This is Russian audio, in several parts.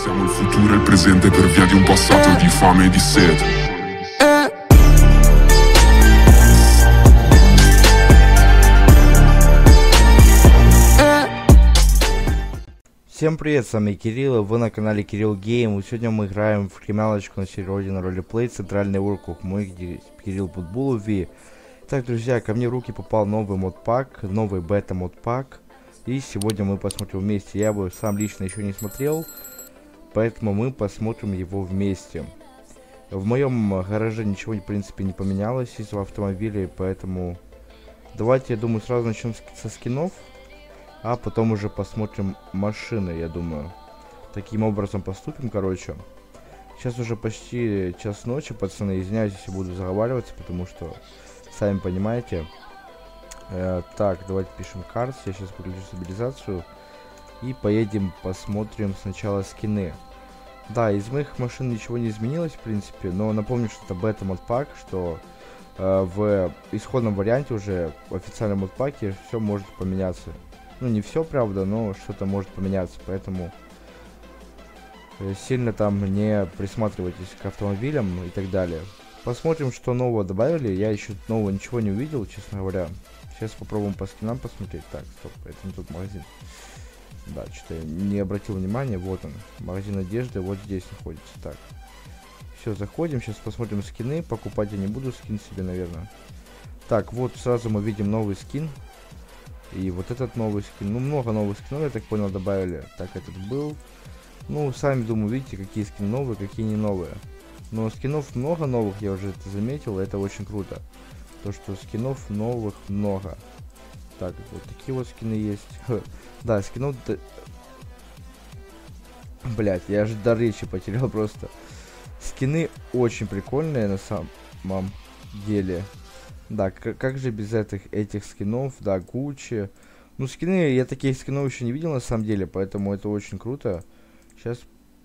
Siamo il futuro e il presente per via di un passato di fame e di sete. Всем привет, с вами Кирилл, и вы на канале Кирилл Гейм. И сегодня мы играем в криминалочку на сервере на ролеплей Центральный Уркук. Мой Кирилл Путбулов. Так, друзья, ко мне в руки попал новый модпак, новый бета-модпак. И сегодня мы посмотрим вместе. Я его сам лично еще не смотрел, поэтому мы посмотрим его вместе. В моем гараже ничего, в принципе, не поменялось из-за автомобилей, поэтому давайте, я думаю, сразу начнем со скинов. А потом уже посмотрим машины, я думаю. Таким образом поступим, короче. Сейчас уже почти час ночи, пацаны. Извиняюсь, если буду заговариваться, потому что, сами понимаете. Так, давайте пишем карт. Я сейчас выключу стабилизацию. И поедем, посмотрим сначала скины. Да, из моих машин ничего не изменилось, в принципе. Но напомню, что это бета-модпак, что в исходном варианте уже, в официальном модпаке, все может поменяться. Ну, не все, правда, но что-то может поменяться, поэтому сильно там не присматривайтесь к автомобилям и так далее. Посмотрим, что нового добавили. Я еще нового ничего не увидел, честно говоря. Сейчас попробуем по скинам посмотреть. Так, стоп, это не тот магазин. Да, что-то я не обратил внимания. Вот он, магазин одежды, вот здесь находится. Так, все, заходим, сейчас посмотрим скины. Покупать я не буду скин себе, наверное. Так, вот сразу мы видим новый скин. И вот этот новый скин. Ну, много новых скинов, я так понял, добавили. Так, этот был. Ну, сами, думаю, видите, какие скины новые, какие не новые. Но скинов много новых, я уже это заметил, и это очень круто. То, что скинов новых много. Так, вот такие вот скины есть. Да, скинов... Блять, я же дар речи потерял просто. Скины очень прикольные на самом деле. Да, как же без этих скинов, да, Гуччи. Ну, скины, я таких скинов еще не видел на самом деле, поэтому это очень круто. Сейчас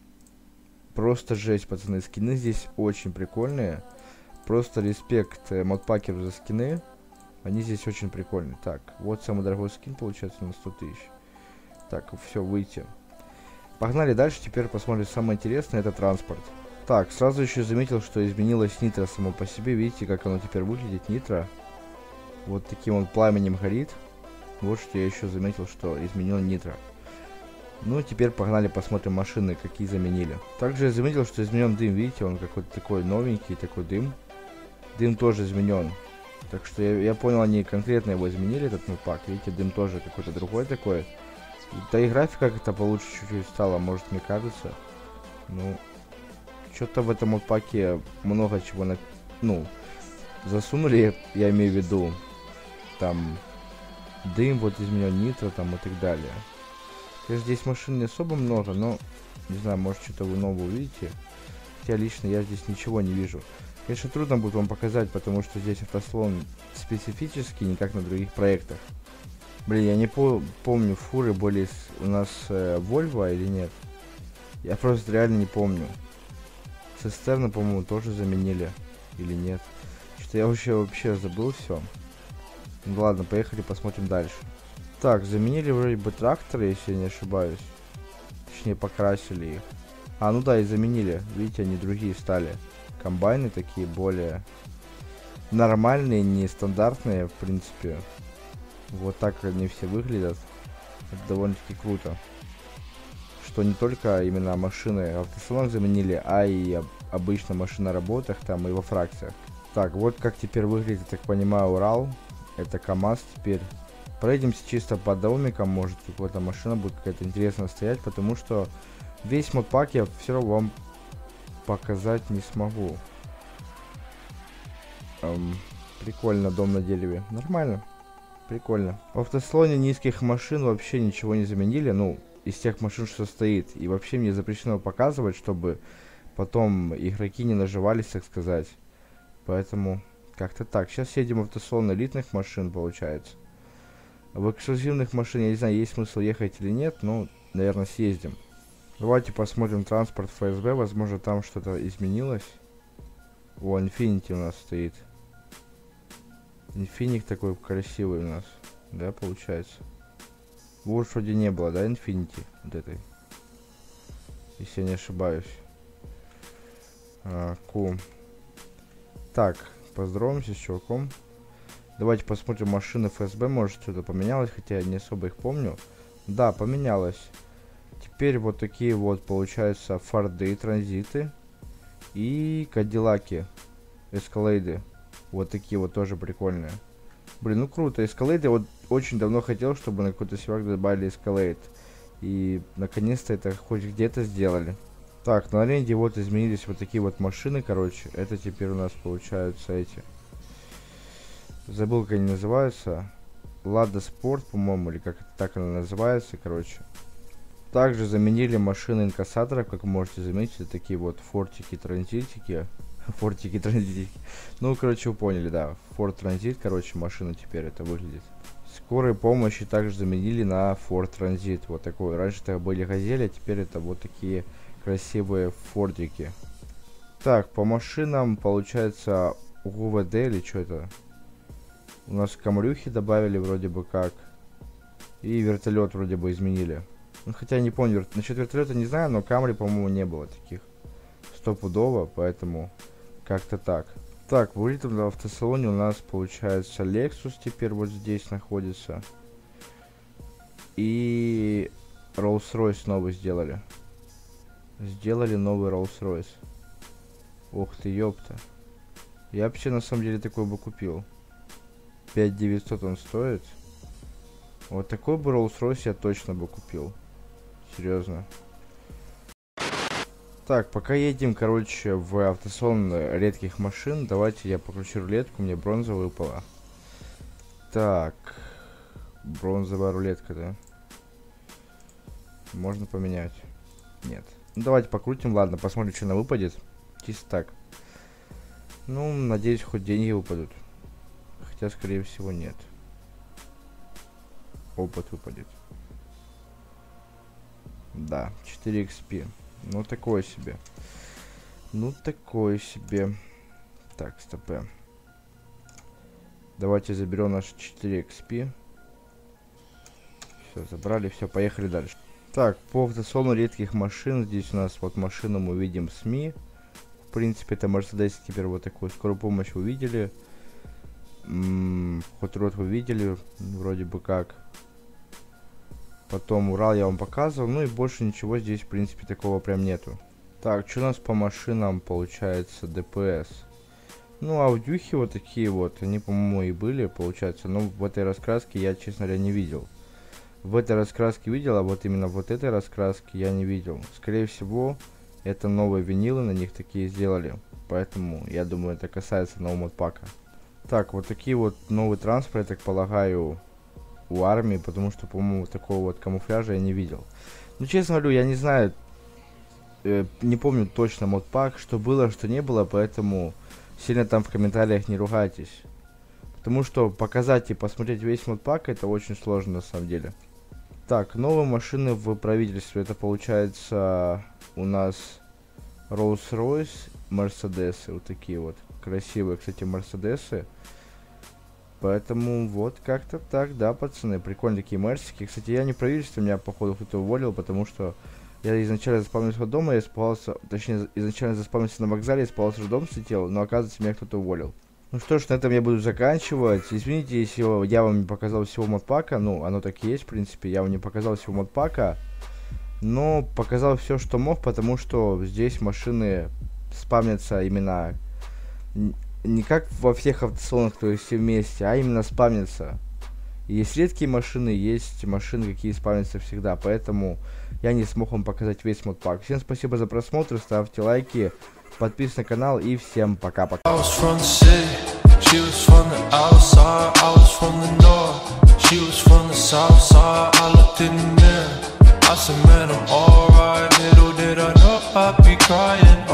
просто жесть, пацаны, скины здесь очень прикольные. Просто респект модпакеру за скины. Они здесь очень прикольные. Так, вот самый дорогой скин получается на 100 тысяч. Так, все, выйти. Погнали дальше, теперь посмотрим самое интересное, это транспорт. Так, сразу еще заметил, что изменилось нитро само по себе. Видите, как оно теперь выглядит, нитро. Вот таким вот пламенем горит. Вот что я еще заметил, что изменил нитро. Ну, теперь погнали посмотрим машины, какие заменили. Также я заметил, что изменен дым. Видите, он какой-то такой новенький, такой дым. Дым тоже изменен. Так что я понял, они конкретно его изменили, этот модпак. Видите, дым тоже какой-то другой такой. Да и графика как-то получше чуть-чуть стала, может, мне кажется. Ну... Что-то в этом модпаке много чего засунули, я имею в виду. Там дым, вот изменен нитро там и так далее. Конечно, здесь машин не особо много, но не знаю, может что-то вы новое увидите. Хотя лично я здесь ничего не вижу. Конечно, трудно будет вам показать, потому что здесь автослон специфический, не как на других проектах. Блин, я не помню, фуры были у нас Volvo или нет. Я просто реально не помню. Цистерны, по-моему, тоже заменили. Или нет. Что-то я вообще забыл все. Ну ладно, поехали посмотрим дальше. Так, заменили вроде бы тракторы, если я не ошибаюсь. Точнее, покрасили их. А, ну да, и заменили. Видите, они другие стали. Комбайны такие более нормальные, нестандартные, в принципе. Вот так они все выглядят. Это довольно-таки круто. Что не только именно машины автосалон заменили, а и обычно машины на работах там и во фракциях. Так, вот как теперь выглядит, я так понимаю, Урал. Это КамАЗ теперь. Пройдемся чисто по домикам, может какая-то машина будет какая-то интересная стоять, потому что весь модпак я все равно вам показать не смогу. Прикольно, дом на дереве. Нормально. Прикольно. В автосалоне низких машин вообще ничего не заменили, ну... из тех машин, что стоит. И вообще мне запрещено показывать, чтобы потом игроки не наживались, так сказать. Поэтому как-то так. Сейчас едем в автосалон элитных машин, получается. В эксклюзивных машин, я не знаю, есть смысл ехать или нет, но, наверное, съездим. Давайте посмотрим транспорт ФСБ. Возможно, там что-то изменилось. О, Infiniti у нас стоит. Инфиник такой красивый у нас. Да, получается. Вот вроде не было, да, Infiniti вот этой. Если если я не ошибаюсь. Ку. Так, поздороваемся с чуваком. Давайте посмотрим машины ФСБ, может что-то поменялось, хотя я не особо их помню. Да, поменялось. Теперь вот такие вот, получаются, Форды, Транзиты и Кадиллаки, Эскалейды. Вот такие вот тоже прикольные. Блин, ну круто. Эскалейды, вот очень давно хотел, чтобы на какой-то сервак добавили Эскалейд. И наконец-то это хоть где-то сделали. Так, на аренде вот изменились вот такие вот машины, короче. Это теперь у нас получаются эти. Забыл, как они называются. Лада Спорт, по-моему, или как это так она называется, короче. Также заменили машины инкассаторов, как вы можете заметить. Это такие вот фортики, транзитики. Фортики, транзитики. Ну, короче, вы поняли, да. Форд Транзит, короче, машина теперь это выглядит. Скорой помощи также заменили на Ford Transit. Вот такой. Раньше это были Газели, а теперь это вот такие красивые фордики. Так, по машинам получается УВД или что это? У нас камрюхи добавили вроде бы как. И вертолет вроде бы изменили. Ну, хотя не помню, насчет вертолета не знаю, но Камри, по-моему, не было таких. Стопудово, поэтому как-то так. Так, в элитном автосалоне у нас получается Lexus теперь вот здесь находится. И Rolls-Royce новый сделали. Сделали новый Rolls-Royce. Ух ты, ёпта. Я вообще на самом деле такой бы купил. 5900 он стоит. Вот такой бы Rolls-Royce я точно бы купил. Серьезно. Так, пока едем, короче, в автосалон редких машин, давайте я покручу рулетку, мне бронза выпала. Так, бронзовая рулетка, да? Можно поменять? Нет. Ну, давайте покрутим, ладно, посмотрим, что она выпадет. Чисто так. Ну, надеюсь, хоть деньги выпадут. Хотя, скорее всего, нет. Опыт выпадет. Да, 4 XP. Ну, такое себе. Ну, такое себе. Так, стопэ. Давайте заберем наши 4 XP. Все, забрали, все, поехали дальше. Так, по автосалону редких машин. Здесь у нас вот машину мы видим СМИ. В принципе, это Mercedes теперь вот такую. Скорую помощь вы видели. Hot Rod вы видели. Вроде бы как. Потом Урал я вам показывал. Ну и больше ничего здесь, в принципе, такого прям нету. Так, что у нас по машинам получается? ДПС. Ну, аудюхи вот такие вот. Они, по-моему, и были, получается. Но в этой раскраске я, честно говоря, не видел. В этой раскраске видел, а вот именно вот этой раскраски я не видел. Скорее всего, это новые винилы, на них такие сделали. Поэтому, я думаю, это касается нового модпака. Так, вот такие вот новый транспорт, я так полагаю, у армии, потому что, по-моему, такого вот камуфляжа я не видел. Ну, честно говорю, я не знаю, не помню точно модпак, что было, что не было, поэтому сильно там в комментариях не ругайтесь. Потому что показать и посмотреть весь модпак это очень сложно на самом деле. Так, новые машины в правительстве, это получается у нас Rolls-Royce, Мерседесы, вот такие вот красивые, кстати, Мерседесы. Поэтому вот как-то так, да, пацаны, прикольные такие мерсики. Кстати, я не правительство, меня походу кто-то уволил, потому что я изначально заспавнился дома, я спался, точнее, изначально заспавнился на вокзале, спался в дом, слетел, но оказывается, меня кто-то уволил. Ну что ж, на этом я буду заканчивать. Извините, если я вам не показал всего модпака, ну, оно так и есть, в принципе, я вам не показал всего модпака, но показал все, что мог, потому что здесь машины спавнятся именно не как во всех автосалонах, то есть все вместе, а именно спавнятся. Есть редкие машины, есть машины, какие спавнятся всегда, поэтому я не смог вам показать весь модпак. Всем спасибо за просмотр, ставьте лайки, подписывайтесь на канал и всем пока-пока. I said, man, I'm alright. Little did I know I'd be crying.